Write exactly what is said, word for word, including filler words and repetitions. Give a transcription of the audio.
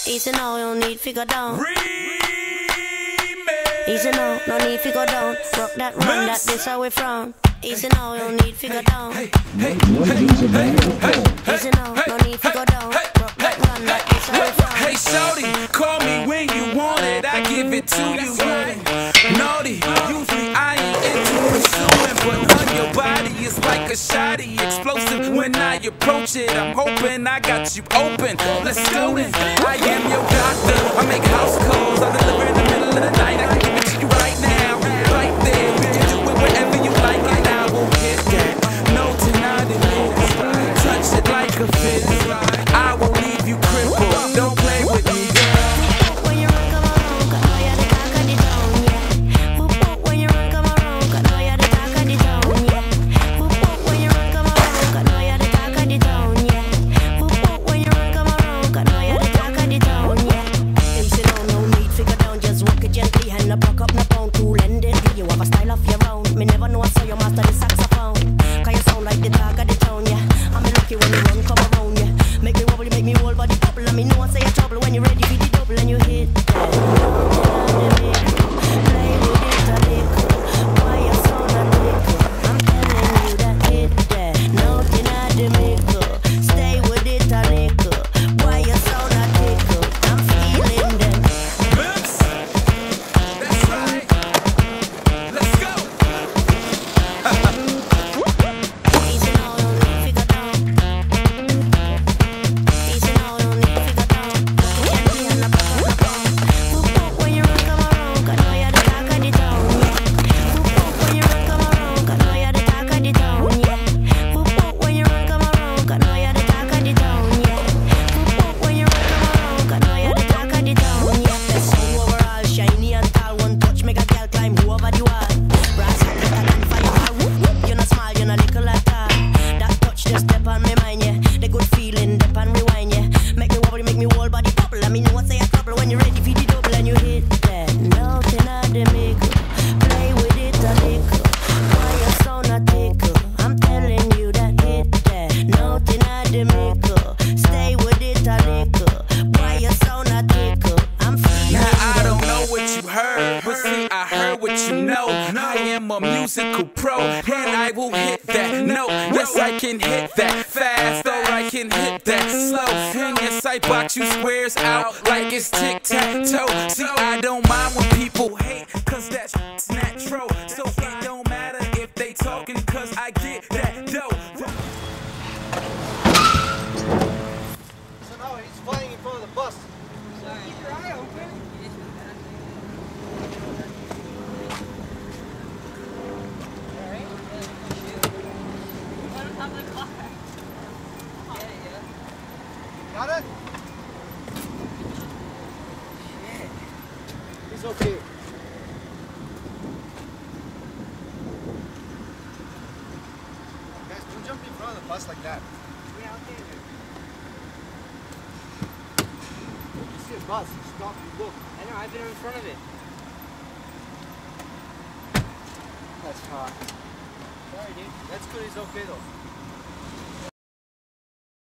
Easy now, no need to go down. Easy now, no need to go down. Rock that run, that this how we from. Easy now, no need to go down. Easy now, no need to go down. Rock that run, that this how we from. Hey shorty, call me when you want it, I give it to you. Naughty, usually I ain't into pursuing, but on your body is like a shotty, explosive when I approach it. I'm hoping I got you open. Let's go then. I am your doctor. I make house calls. I deliver in the middle of the night. I can give it to you right now, right there. We can do it wherever you like, and I won't hit that. No denying it. Touch it like a fist. I won't leave you crippled. Don't play with me. I am a musical pro, and I will hit that note. Yes, I can hit that fast, or I can hit that slow. And yes, I box you squares out like it's tic-tac-toe. See, I don't mind when people hate, cause that's natural. So it don't matter if they talking, cause I get that dough. So now he's flying in front of the bus. Sorry. Keep your eye open. Got it? Shit. He's okay. Guys, don't jump in front of the bus like that. Yeah, okay. When you see a bus, you stop and look. I know, I've been in front of it. That's hot. Sorry, dude. That's good, he's okay though.